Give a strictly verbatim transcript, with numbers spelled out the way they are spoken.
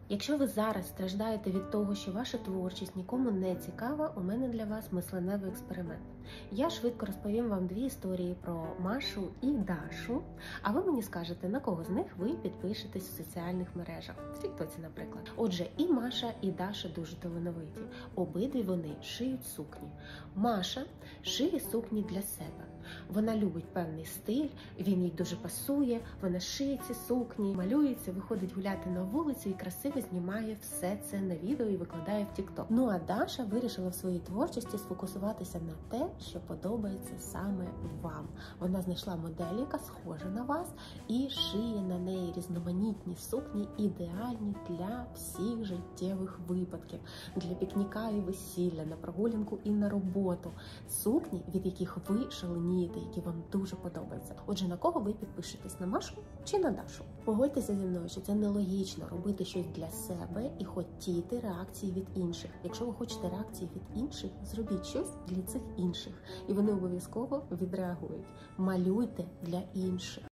Якщо ви зараз страждаєте від того, що ваша творчість нікому не цікава, у мене для вас мисленевий експеримент. Я швидко розповім вам дві історії про Машу і Дашу, а ви мені скажете, на кого з них ви підпишетесь в соціальних мережах. В Тіктоці, наприклад. Отже, і Маша, і Даша дуже талановиті. Обидві вони шиють сукні. Маша шиє сукні для себе. Вона любить певний стиль, він їй дуже пасує, вона шиє ці сукні, малюється, виходить гуляти на вулицю і красиво знімає все це на відео і викладає в TikTok. Ну а Даша вирішила в своїй творчості сфокусуватися на те, що подобається саме вам. Вона знайшла модель, яка схожа на вас, і шиє на неї різноманітні сукні, ідеальні для всіх життєвих випадків. Для пікніка і весілля, на прогулянку і на роботу. Сукні, від яких ви шаленієте, які вам дуже подобаються. Отже, на кого ви підпишетесь? На Машу чи на Дашу? Погодьтеся зі мною, що це нелогічно робити щось для себе і хотіти реакції від інших. Якщо ви хочете реакції від інших, зробіть щось для цих інших. І вони обов'язково відреагують. Малюйте для інших.